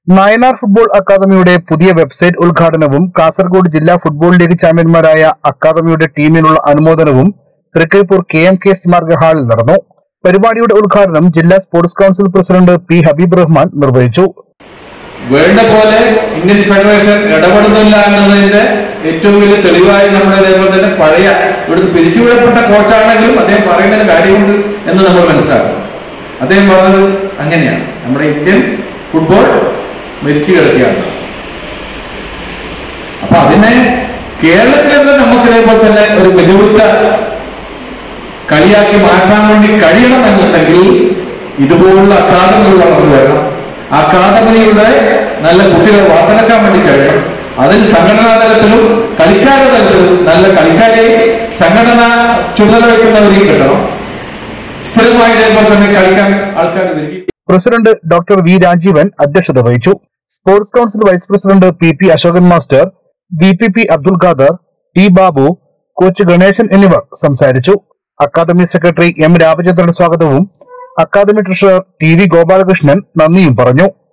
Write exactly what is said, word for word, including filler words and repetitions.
Nayanar football അക്കാദമിയുടെ പുതിയ website ഉദ്ഘാടനവും കാസർഗോഡ് ജില്ലാ ഫുട്ബോൾ ലീഗ് ചാമ്പ്യന്മാരായ അക്കാദമിയുടെ ടീമിനുള്ള അനുമോദനവും തൃക്കരിപ്പൂർ കെ എം കെ സ്മാരക ഹാളിൽ നടന്നു. പരിപാടിയുടെ ഉദ്ഘാടനം ജില്ലാ sports council president P Habib Rahman നിർവഹിച്ചു. വേണ്ട പോലെ ഇന്ത്യൻ ഫെഡറേഷൻ ഇടപെടുന്നില്ല എന്നതിന്റെ ഏറ്റവും വലിയ തെളിവായി നമ്മുടെ അതേപോലെ തന്നെ പഴയ ഇവിടുന്ന് പിരിച്ചുവിടപ്പെട്ട കോച്ചാണെങ്കിലും അദ്ദേഹം പറയുന്നതിന് കാര്യമുണ്ട് എന്ന് നമ്മൾ മനസ്സിലാക്കണം. അദ്ദേഹം പറഞ്ഞത് അങ്ങനെയാണ്, നമ്മുടെ ഇന്ത്യൻ ഫുട്ബോൾ മരിച്ചു കിടക്കുകയാണ്. അപ്പൊ അതിനെ കേരളത്തിൽ തന്നെ നമുക്ക് ഇതേപോലെ തന്നെ ഒരു വെല്ലുവിളിച്ച കളിയാക്കി മാറ്റാൻ വേണ്ടി കഴിയണം എന്നുണ്ടെങ്കിൽ ഇതുപോലുള്ള അക്കാദമികൾ വളർന്നു വരണം. അക്കാദമിയുടെ നല്ല കുട്ടികളെ വാർത്തെടുക്കാൻ വേണ്ടി കഴിയണം. അതിന് സംഘടനാ തലത്തിലും കളിക്കാരുടെ തലത്തിലും നല്ല കളിക്കാരെ സംഘടന ചുമതല വയ്ക്കുന്നവരെയും കിട്ടണം. സ്ഥിരമായി ഇതേപോലെ തന്നെ കളിക്കാൻ ആൾക്കാർ വരികയും. പ്രസിഡന്റ് ഡോക്ടർ വി രാജീവൻ അധ്യക്ഷത വഹിച്ചു. Sports council vice president P P Ashokan master, V P P Abdul Khader, T Babu, coach Ganesan എന്നിവർ സംസാരിച്ചു. അക്കാദമി സെക്രട്ടറി എം രാമചന്ദ്രൻ സ്വാഗതവും academy treasurer T V Gopalakrishnan നന്ദിയും പറഞ്ഞു.